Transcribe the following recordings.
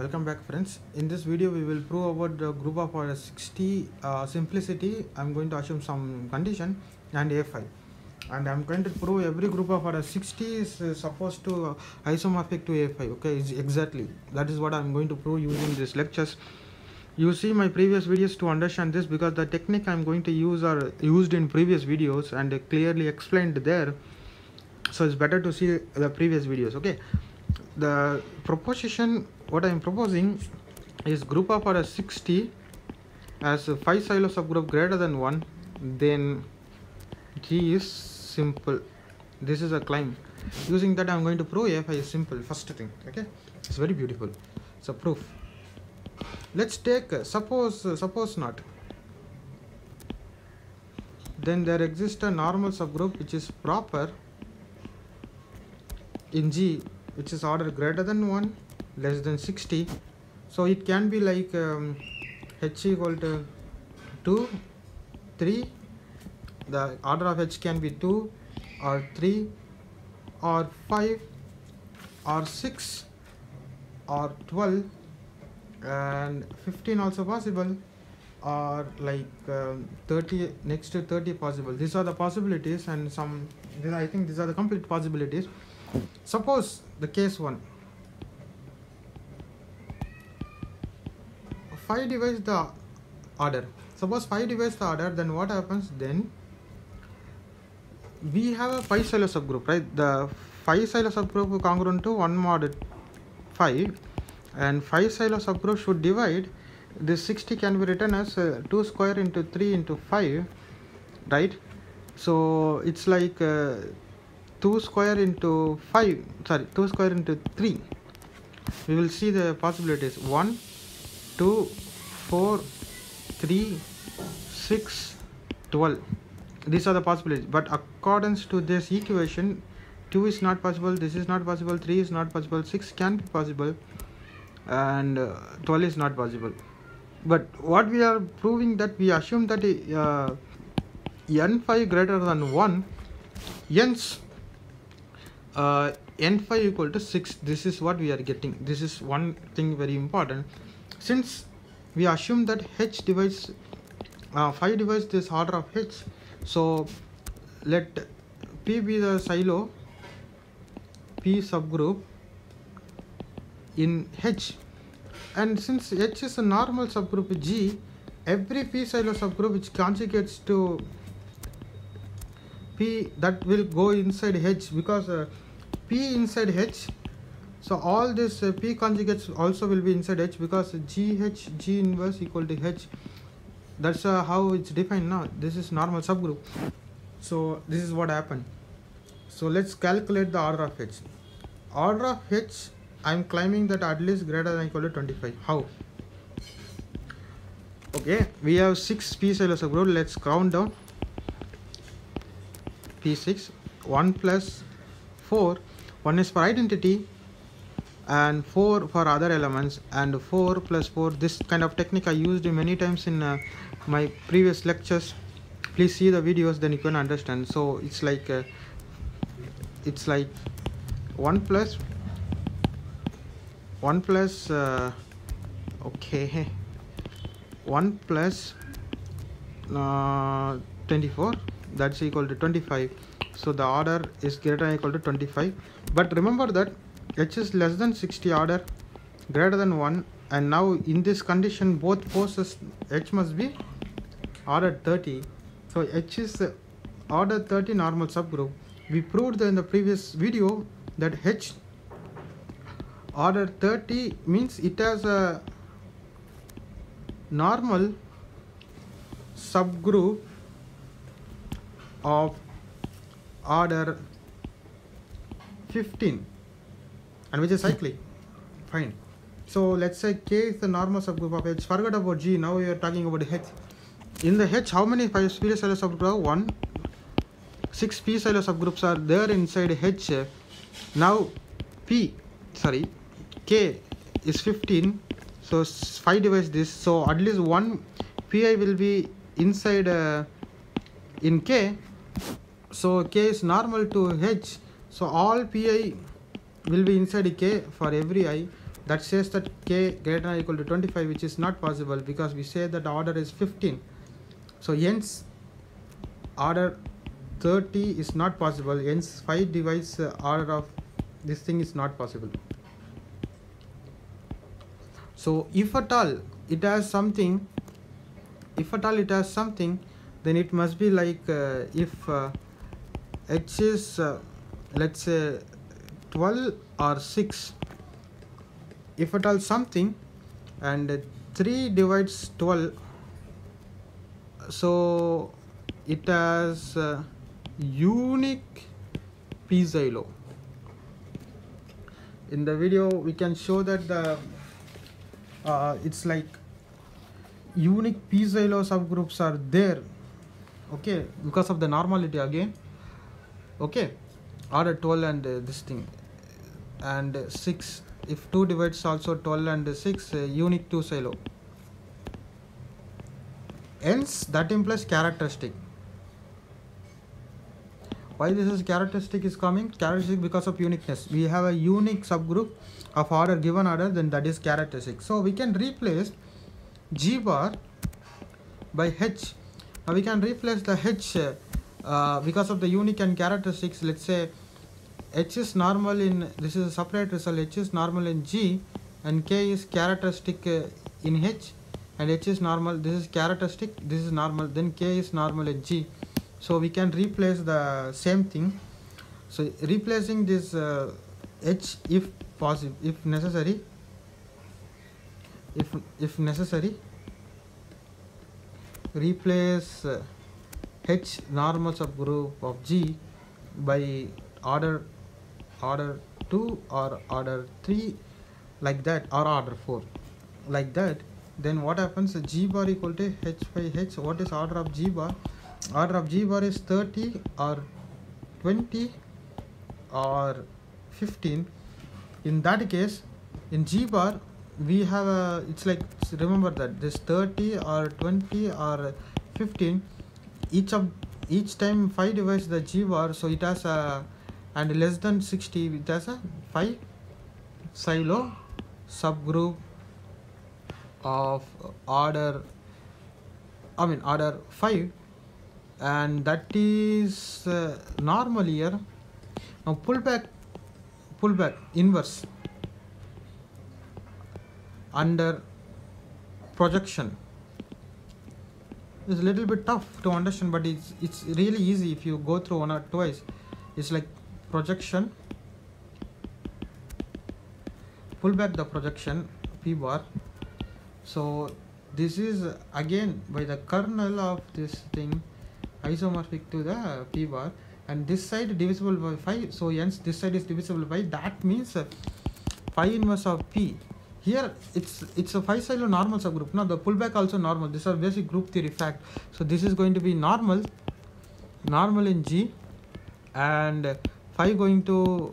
Welcome back, friends. In this video we will prove about the group of order 60 simplicity. I'm going to assume some condition and A5, and I'm going to prove every group of order 60 is supposed to isomorphic to A5. Okay, exactly that is what I'm going to prove using these lectures. You see my previous videos to understand this, because the technique I'm going to use are used in previous videos and clearly explained there, so it's better to see the previous videos. Okay, the proposition what I am proposing is group of order 60 as 5 Sylow subgroup greater than 1, then G is simple. This is a claim. Using that I'm going to prove A5 is simple. First thing, okay, it's very beautiful. So proof. Let's take suppose not. Then there exists a normal subgroup which is proper in G, which is order greater than 1, less than 60. So it can be like H equal to 2, 3. The order of H can be 2 or 3 or 5 or 6 or 12 and 15 also possible, or like 30, next to 30 possible. These are the possibilities, and some, I think these are the complete possibilities. Suppose the case 1, 5 divides the order. Suppose 5 divides the order, then what happens? Then we have a 5 Sylow subgroup, right? The 5 Sylow subgroup congruent to 1 mod 5, and 5 Sylow subgroup should divide. This 60 can be written as 2 square into 3 into 5, right? So it's like 2 square into 5, sorry, 2 square into 3. We will see the possibilities. 1, 2, 4, 3, 6, 12. These are the possibilities, but accordance to this equation, 2 is not possible, this is not possible, 3 is not possible, 6 can be possible, and 12 is not possible. But what we are proving, that we assume that n5 greater than 1, hence n5 equal to 6. This is what we are getting. This is one thing very important. Since we assume that H divides 5 divides this order of H, so let P be the Sylow P subgroup in H, and since H is a normal subgroup G, every P Sylow subgroup which conjugates to P, that will go inside H, because P inside H, so all this P conjugates also will be inside H, because GH G inverse equal to H. That's how it's defined now. This is normal subgroup. So this is what happened. So let's calculate the order of H. Order of H, I am claiming that at least greater than or equal to 25. How? Okay, we have 6 P Sylow subgroup. Let's count down. P6, 1 plus 4, 1 is for identity and 4 for other elements, and 4 plus 4. This kind of technique I used many times in my previous lectures. Please see the videos, then you can understand. So it's like 1 plus okay, 1 plus 24, that's equal to 25. So the order is greater than or equal to 25. But remember that H is less than 60, order greater than 1, and now in this condition both forces H must be order 30. So H is order 30 normal subgroup. We proved in the previous video that H order 30 means it has a normal subgroup of order 15, and which is cyclic. Fine. So let's say K is the normal subgroup of H. Forget about G. Now we are talking about H. In the H, how many P Sylow subgroups? 1. 6 P Sylow subgroups are there inside H. Now K is 15. So 5 divides this. So at least 1 Pi will be inside in K. So K is normal to H. So all Pi will be inside K for every I. that says that k greater than or equal to 25, which is not possible because we say that the order is 15. So hence order 30 is not possible, hence 5 divides order of this thing is not possible. So if at all it has something, then it must be like if h is let's say 12 or 6, if at all something, and 3 divides 12, so it has unique p-Sylow. In the video we can show that the it's like unique p-Sylow subgroups are there, okay, because of the normality again, okay, order 12 and this thing, and 6, if 2 divides also 12 and 6, unique to Sylow. Hence that implies characteristic. Why this is characteristic is coming? Characteristic because of uniqueness. We have a unique subgroup of order, given order, then that is characteristic. So we can replace G bar by H. Now we can replace the H because of the unique and characteristics. Let's say H is normal in, this is a separate result, H is normal in G and K is characteristic in H, and H is normal, this is characteristic, this is normal, then K is normal in G. So we can replace the same thing. So replacing this H if possible, if necessary, replace H normal subgroup of G by order 2 or order 3, like that, or order 4, like that. Then what happens? G bar equal to H by H. What is order of G bar? Order of G bar is 30 or 20 or 15. In that case, in G bar we have a, it's like, remember that this 30 or 20 or 15, each time 5 divides the G bar, so it has a, and less than 60, it has a 5 Sylow subgroup of order 5, and that is normal here. Now pull back inverse under projection is a little bit tough to understand, but it's really easy if you go through one or twice. It's like projection, pull back the projection p bar. So this is again by the kernel of this thing isomorphic to the p bar, and this side divisible by 5, so hence this side is divisible by, that means phi inverse of p. Here it's a 5 Sylow normal subgroup. Now the pullback also normal. These are basic group theory fact. So this is going to be normal in G, and phi going to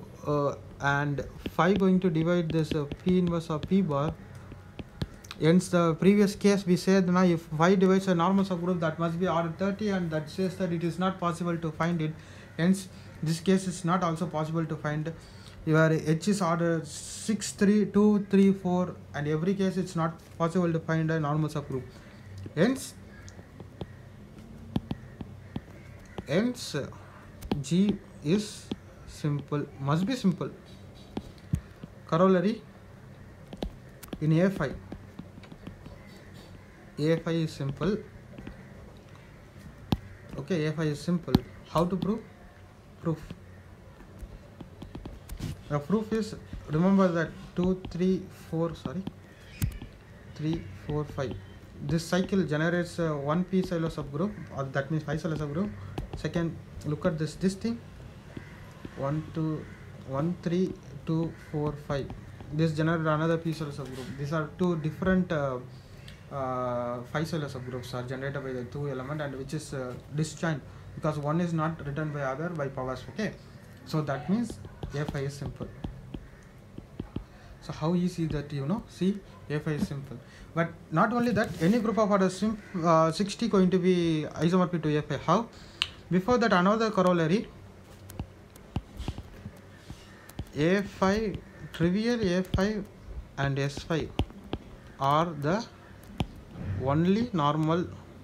divide this p inverse of p bar. Hence the previous case we said, now if phi divides a normal subgroup, that must be order 30, and that says that it is not possible to find it. Hence this case is not also possible to find. Your H is order 6, 3, 2, 3, 4, and every case it's not possible to find a normal subgroup. Hence G is simple, must be simple. Corollary in A5 is simple. Okay, A5 is simple. How to prove? Proof. The proof is, remember that 3, 4, 5. This cycle generates one p Sylow subgroup, or that means 5 Sylow subgroup. Second, look at this thing, 1, 3, 2, 4, 5. This generated another p Sylow subgroup. These are two different 5 Sylow subgroups are generated by the 2 element, and which is disjoint because one is not written by other by powers. Okay, so that means A5 is simple. So how easy that, see, A5 is simple. But not only that, any group of order 60 going to be isomorphic to A5. How? Before that, another corollary, A5, trivial A5 and S5 are the only normal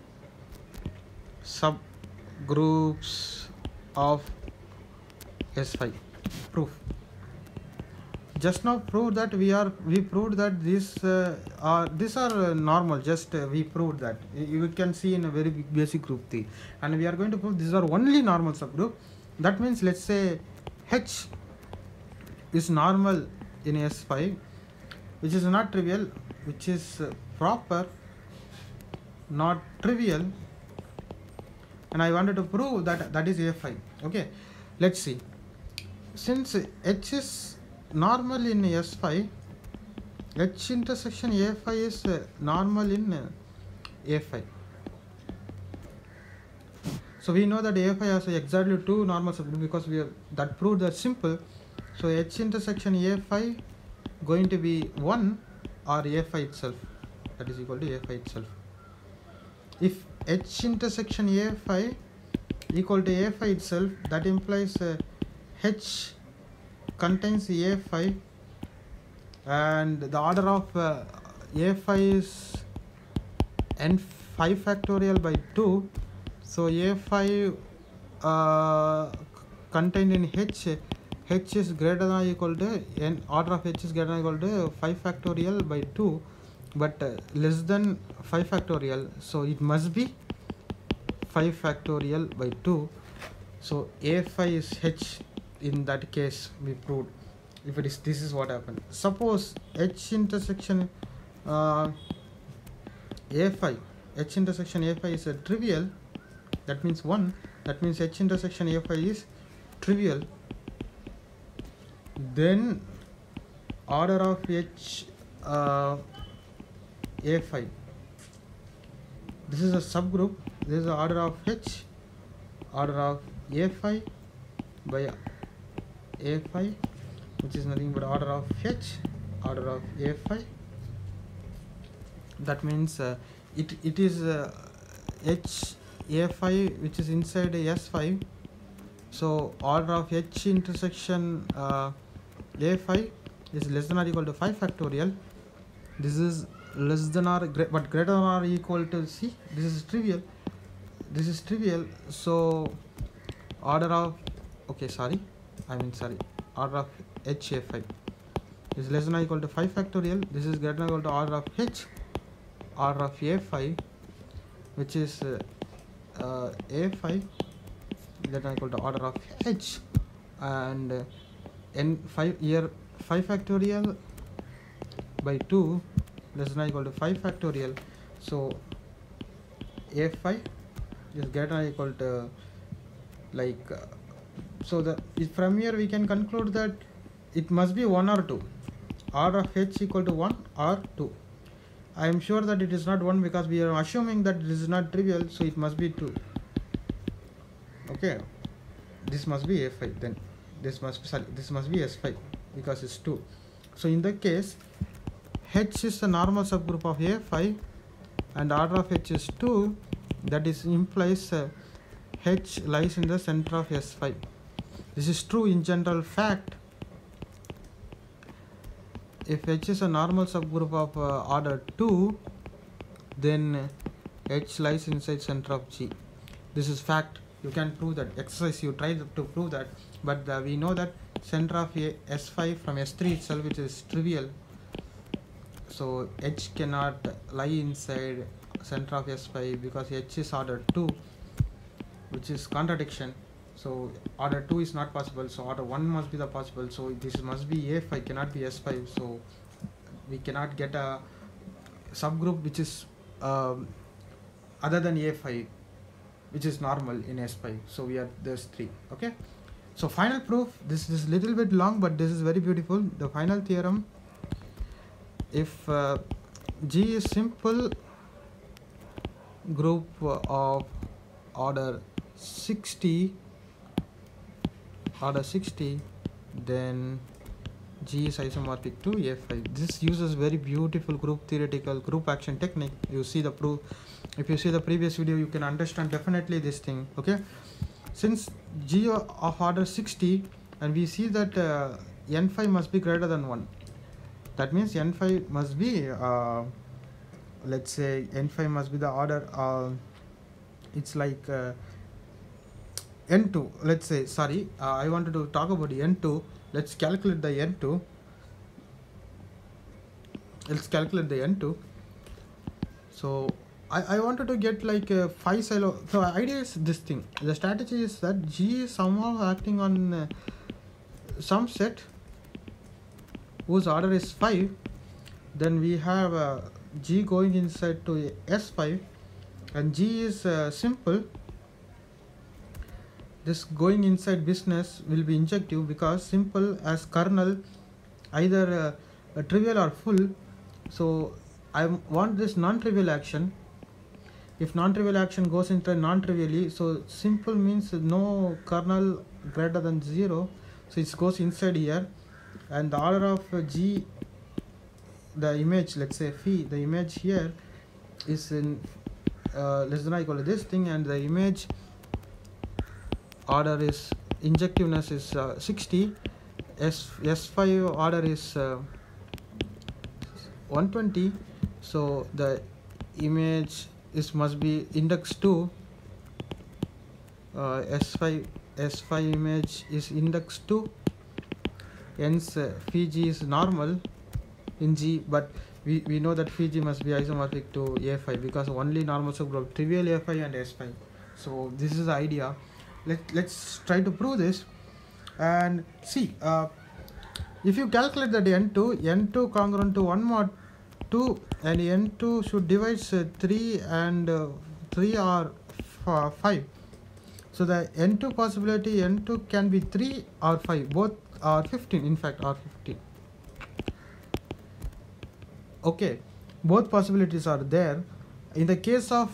subgroups of S5. Proof. Just now proved that we proved that these are normal. Just we proved that you can see in a very basic group theory, and we are going to prove these are only normal subgroup. That means let's say H is normal in S5, which is not trivial, which is proper, not trivial, and I wanted to prove that that is A5. Okay, let's see. Since H is normal in S5, H intersection A5 is normal in A5. So we know that A5 has exactly two normal subgroups because we have that proved that simple. So H intersection A5 going to be 1 or A5 itself, that is equal to A5 itself. If H intersection A5 equal to A5 itself, that implies H contains A5 and the order of A5 is n5 factorial by 2. So A5 contained in H is greater than or equal to n, order of H is greater than or equal to 5 factorial by 2, but less than 5 factorial, so it must be 5 factorial by 2. So A5 is H. In that case we proved. If it is, this is what happened. Suppose H intersection A5 is a trivial, that means 1, that means H intersection A5 is trivial, then order of H A5, this is a subgroup, this is the order of H, order of A5 by A5, which is nothing but order of H, order of A5. That means it is H A5 which is inside S5. So order of H intersection A5 is less than or equal to 5 factorial. This is less than or but greater than or equal to C. This is trivial. This is trivial. So order of order of HA5 is less than or equal to 5 factorial. This is greater than or equal to order of H, order of A5, which is A5 greater than or equal to order of H, and n5 here 5 factorial by 2 less than or equal to 5 factorial. So A5 is greater than or equal to so from here we can conclude that it must be 1 or 2. Order of H equal to 1 or 2. I am sure that it is not 1 because we are assuming that this is not trivial, so it must be 2. Okay, this must be A5, then this must be S5 because it's 2. So in that case H is the normal subgroup of A5 and order of H is 2. That is implies H lies in the center of S5. This is true in general fact. If H is a normal subgroup of order 2, then H lies inside center of G. This is fact. You can prove that. Exercise you try to prove that, but we know that center of S5 from S3 itself, which is trivial. So H cannot lie inside center of S5 because H is order 2, which is contradiction. So order 2 is not possible, so order 1 must be the possible. So this must be A5, cannot be S5. So we cannot get a subgroup which is other than A5, which is normal in S5. So we are there's 3. Okay. So final proof. This is little bit long, but this is very beautiful. The final theorem. If G is simple group of order 60, then G is isomorphic to A5. This uses very beautiful group theoretical group action technique. You see the proof. If you see the previous video, you can understand definitely this thing. Okay, since G of order 60, and we see that n5 must be greater than 1. That means n5 must be let's say n5 must be the order, it's like n2, let's say, sorry, I wanted to talk about n2. Let's calculate the n2. So I wanted to get like a 5 Sylow. So idea is this thing. The strategy is that G is somehow acting on some set whose order is 5. Then we have G going inside to S5, and G is simple. This going inside business will be injective because simple as kernel either trivial or full. So I want this non-trivial action. If non-trivial action goes into non-trivially, so simple means no kernel greater than 0, so it goes inside here, and the order of G, the image, let's say phi, the image here is in less than or equal to this thing, and the image order is injectiveness is 60, S5 order is 120, so the image is must be index 2, S5 image is index 2, hence phi G is normal in G, but we know that phi G must be isomorphic to A5 because only normal subgroup trivial A5 and S5. So this is the idea. Let's try to prove this and see. If you calculate that n2 congruent to 1 mod 2, and n2 should divide 3 and 3 or 5. So the n2 possibility, n2 can be 3 or 5, both are 15, in fact are 15. Okay, both possibilities are there. In the case of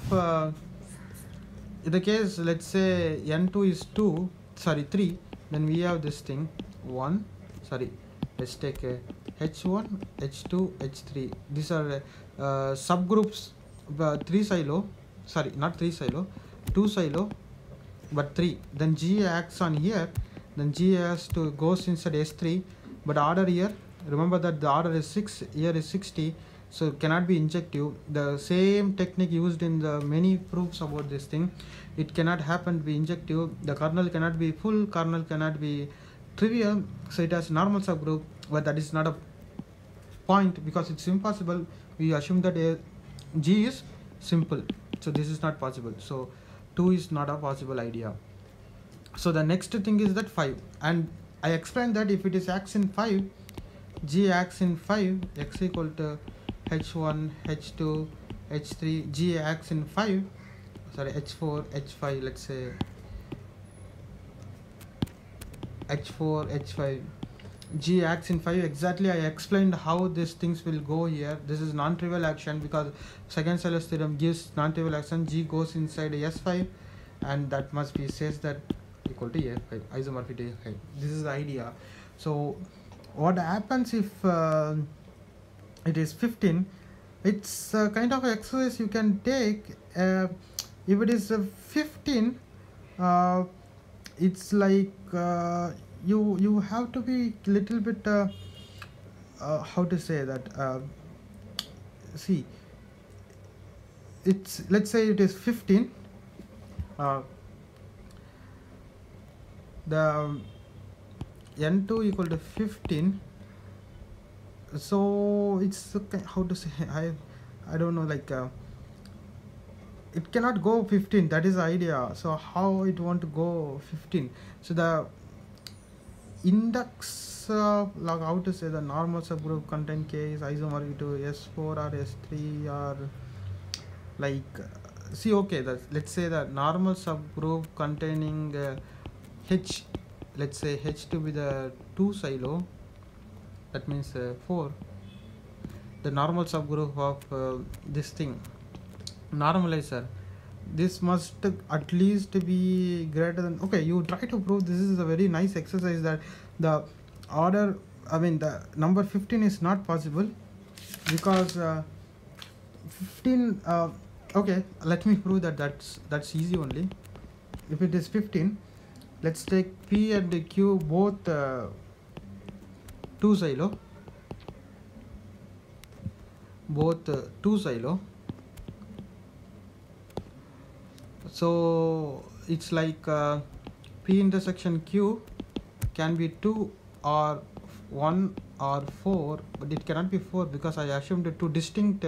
let's say n2 is 3, then we have this thing 1, let's take h1, h2, h3. These are subgroups, 3 Sylow, not 3 Sylow, 2 Sylow, but 3. Then G acts on here, then G has to goes inside S3, but order here, remember that the order is 6, here is 60, so cannot be injective. The same technique used in the many proofs about this thing, it cannot happen to be injective. The kernel cannot be full, kernel cannot be trivial, so it has normal subgroup, but that is not a point because it's impossible. We assume that G is simple, so this is not possible. So 2 is not a possible idea. So the next thing is that 5, and I explained that if it is acts in 5, G acts in 5, x equal to h1, h2, h3, G acts in 5, h4, h5, let's say h4, h5, G acts in 5. Exactly, I explained how these things will go here. This is non-trivial action because second Sylow's theorem gives non-trivial action. G goes inside S5, and that must be says that equal to A5, isomorphic to A5. This is the idea. So what happens if it is 15? It's a kind of exercise you can take. If it is 15, it's like you have to be little bit how to say that, see, it's, let's say it is 15, the n2 equal to 15, so it's how to say, I don't know, like it cannot go 15, that is the idea. So how it want to go 15? So the index like how to say, the normal subgroup contain K is isomorphic to S4 or S3 or like see, okay, let's say the normal subgroup containing H, let's say H to be the 2 Sylow, that means 4, the normal subgroup of this thing normalizer, this must at least be greater than, okay, you try to prove. This is a very nice exercise that the order, I mean the number 15 is not possible because 15, okay, let me prove that that's easy only. If it is 15, let's take P and Q both 2 Sylow, both 2 Sylow. So it's like P intersection Q can be 2 or 1 or 4, but it cannot be 4 because I assumed two distinct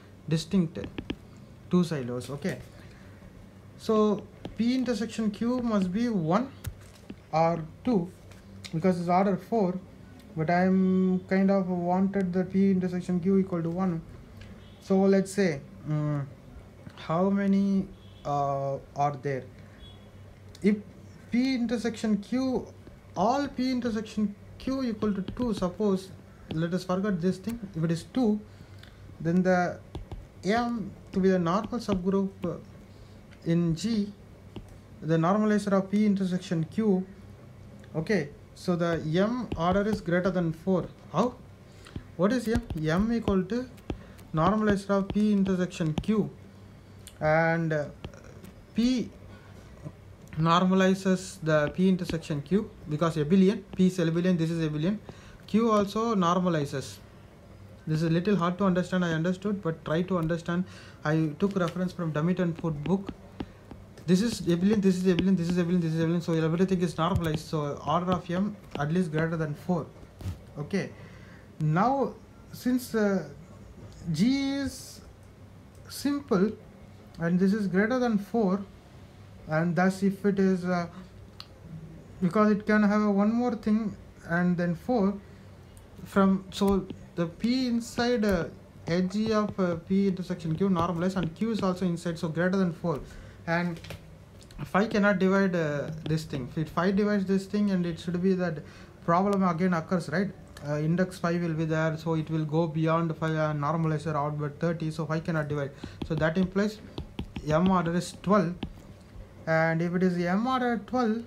2 Sylows. Okay, so P intersection Q must be 1 or 2 because it's order 4, but I'm kind of wanted the P intersection Q equal to 1. So let's say how many are there? If P intersection Q, all P intersection Q equal to 2, suppose, let us forget this thing, if it is 2, then the M to be the normal subgroup in G, the normalizer of P intersection Q. Okay, so the M order is greater than 4. How? What is M? M equal to normalizer of P intersection Q, and P normalizes the P intersection Q because abelian, P is abelian, this is abelian. Q also normalizes. This is a little hard to understand, I understood, but try to understand. I took reference from Damit and Food book. This is abelian, this is abelian, this is abelian, this is abelian, so everything is normalized. So order of M at least greater than 4. Okay, now since G is simple and this is greater than 4, and thus if it is because it can have one more thing and then 4 from, so the P inside edge of P intersection Q normalized, and Q is also inside, so greater than 4, and 5 cannot divide this thing. If 5 divides this thing, and it should be that problem again occurs, right? Index 5 will be there, so it will go beyond 5 normalizer out by 30, so 5 cannot divide, so that implies M order is 12. And if it is M order 12,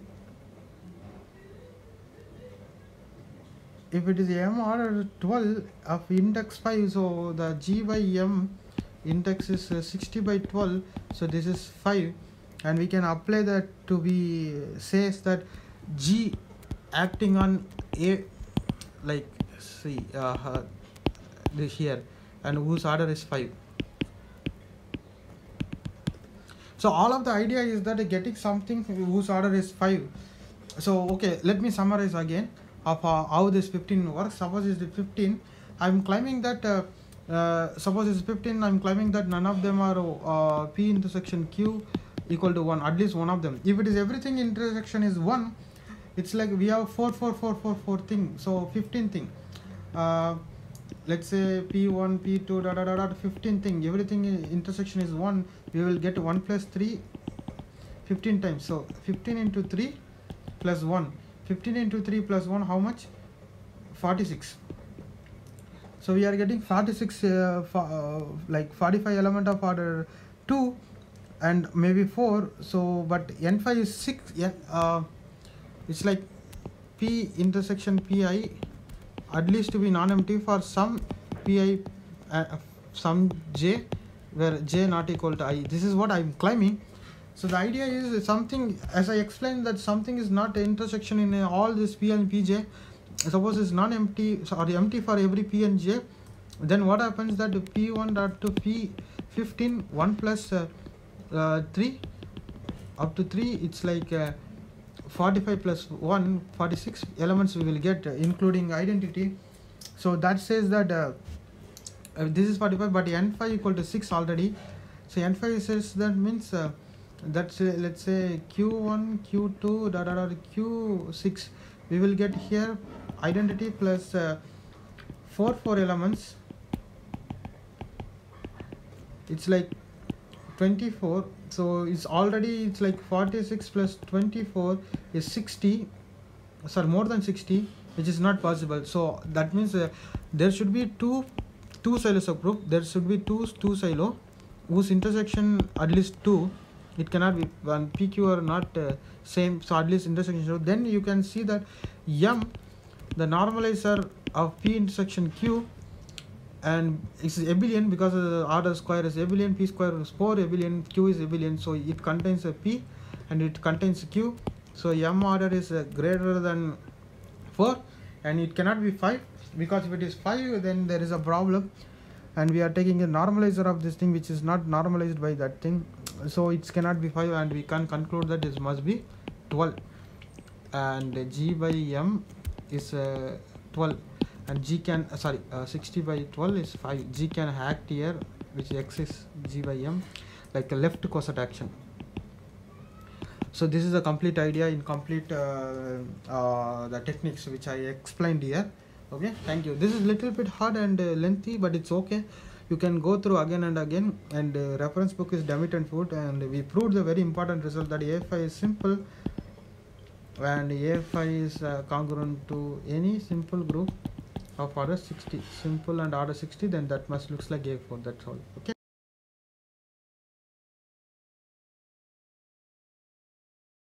if it is M order 12 of index 5, so the G by M index is 60 by 12, so this is 5, and we can apply that to be says that G acting on A, like see this here, and whose order is 5. So all of the idea is that getting something whose order is 5. So okay, let me summarize again of how this 15 works. Suppose it's 15, I'm claiming that suppose it's 15, I'm claiming that none of them are P intersection Q equal to 1, at least one of them. If it is everything intersection is 1, it's like we have 4 thing, so 15 thing. Let's say P1, P2, 15 thing, everything intersection is 1, we will get 1 plus 3 15 times. So 15 into 3 plus 1, 15 into 3 plus 1, how much? 46. So we are getting 46 like 45 element of order 2 and maybe 4. So but N5 is 6. It's like P intersection Pi at least to be non-empty for some Pi some J where J not equal to I. This is what I'm claiming. So the idea is something, as I explained, that something is not intersection in all this P and Pj. Suppose it's non-empty or empty for every P and J, then what happens that P1 dot to P15 1 plus 3 up to 3, it's like 45 plus 1, 46 elements we will get including identity. So that says that this is 45, but N5 equal to 6 already. So N5 says that means that's let's say Q1, Q2, Q6. We will get here identity plus 4 elements. It's like 24. So it's already, it's like 46 plus 24 is 60. Sorry, more than 60, which is not possible. So that means there should be two Sylow subgroup. There should be two Sylow whose intersection at least 2. It cannot be one PQ are not same, so at least intersection. So then you can see that M, the normalizer of P intersection Q, and it's abelian because the order square is abelian, P square is 4 abelian, Q is abelian, so it contains a P and it contains Q. So M order is greater than 4, and it cannot be 5, because if it is 5 then there is a problem. and we are taking a normalizer of this thing which is not normalized by that thing, so it cannot be 5, and we can conclude that this must be 12, and G by M is 12, and G can 60 by 12 is 5. G can act here, which X is G by M, like a left coset action. So this is a complete idea in complete the techniques which I explained here. Okay, thank you. This is little bit hard and lengthy, but it's okay. You can go through again and again, and reference book is Demet and Foot, and we proved the very important result that A5 is simple, and A5 is congruent to any simple group of order 60, simple and order 60, then that must looks like A4. That's all. Okay.